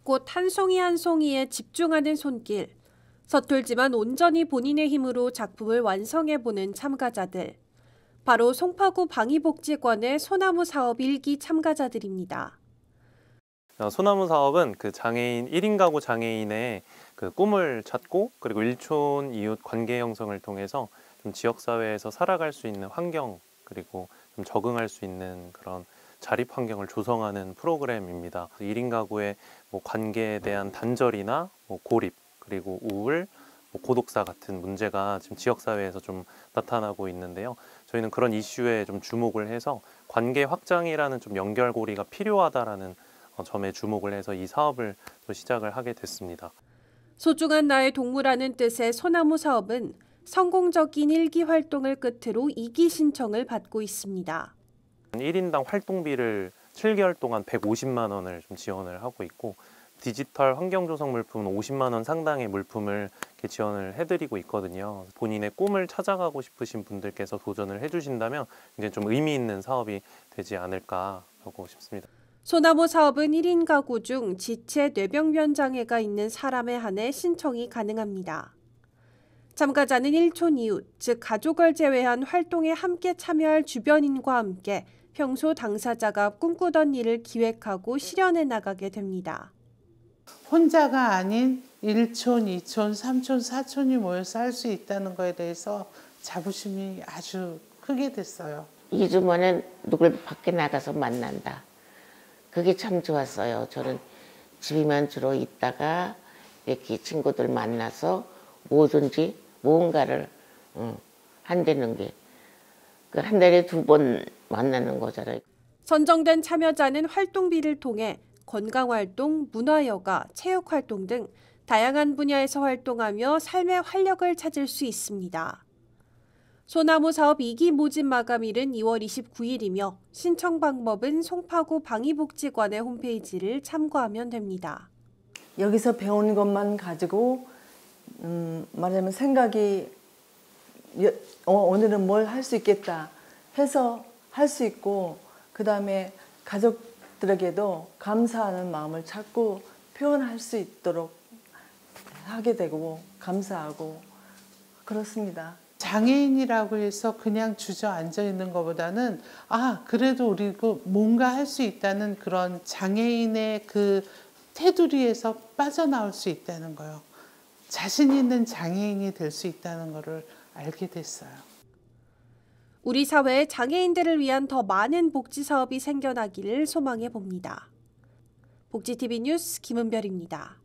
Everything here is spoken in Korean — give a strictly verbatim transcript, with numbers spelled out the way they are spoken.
꽃 한 송이 한 송이에 집중하는 손길. 서툴지만 온전히 본인의 힘으로 작품을 완성해보는 참가자들. 바로 송파구 방위복지관의 소나무 사업 일 기 참가자들입니다. 소나무 사업은 그 장애인 일 인 가구 장애인의 그 꿈을 찾고 그리고 일촌 이웃 관계 형성을 통해서 좀 지역사회에서 살아갈 수 있는 환경 그리고 좀 적응할 수 있는 그런 자립 환경을 조성하는 프로그램입니다. 일 인 가구의 뭐 관계에 대한 단절이나 뭐 고립 그리고 우울, 뭐 고독사 같은 문제가 지금 지역사회에서 좀 나타나고 있는데요. 저희는 그런 이슈에 좀 주목을 해서 관계 확장이라는 좀 연결고리가 필요하다라는 점에 주목을 해서 이 사업을 또 시작을 하게 됐습니다. 소중한 나의 동무라는 뜻의 소나무 사업은 성공적인 일 기 활동을 끝으로 이 기 신청을 받고 있습니다. 일 인당 활동비를 칠 개월 동안 백오십만 원을 좀 지원을 하고 있고 디지털 환경조성 물품은 오십만 원 상당의 물품을 이렇게 지원을 해드리고 있거든요. 본인의 꿈을 찾아가고 싶으신 분들께서 도전을 해주신다면 이제 좀 의미 있는 사업이 되지 않을까 하고 싶습니다. 소나무 사업은 일 인 가구 중 지체 뇌병변 장애가 있는 사람에 한해 신청이 가능합니다. 참가자는 일촌 이웃, 즉 가족을 제외한 활동에 함께 참여할 주변인과 함께 평소 당사자가 꿈꾸던 일을 기획하고 실현해 나가게 됩니다. 혼자가 아닌 일촌, 이촌, 삼촌, 사촌이 모여서 할 수 있다는 거에 대해서 자부심이 아주 크게 됐어요. 이 주 만에 누굴 밖에 나가서 만난다. 그게 참 좋았어요. 저는 집에만 주로 있다가 이렇게 친구들 만나서 뭐든지 무언가를 응, 한다는 게 그 한 달에 두 번 만나는 거잖아요. 선정된 참여자는 활동비를 통해 건강활동, 문화여가, 체육활동 등 다양한 분야에서 활동하며 삶의 활력을 찾을 수 있습니다. 소나무 사업 이 기 모집 마감일은 이월 이십구일이며 신청 방법은 송파구 방위복지관의 홈페이지를 참고하면 됩니다. 여기서 배운 것만 가지고 음, 말하자면 생각이 어, 오늘은 뭘 할 수 있겠다 해서 할 수 있고 그 다음에 가족들에게도 감사하는 마음을 자꾸 표현할 수 있도록 하게 되고 감사하고 그렇습니다. 장애인이라고 해서 그냥 주저앉아 있는 것보다는 아 그래도 우리 뭔가 할 수 있다는 그런 장애인의 그 테두리에서 빠져나올 수 있다는 거요. 자신 있는 장애인이 될 수 있다는 것을 알게 됐어요. 우리 사회에 장애인들을 위한 더 많은 복지 사업이 생겨나기를 소망해 봅니다. 복지티비 뉴스 김은별입니다.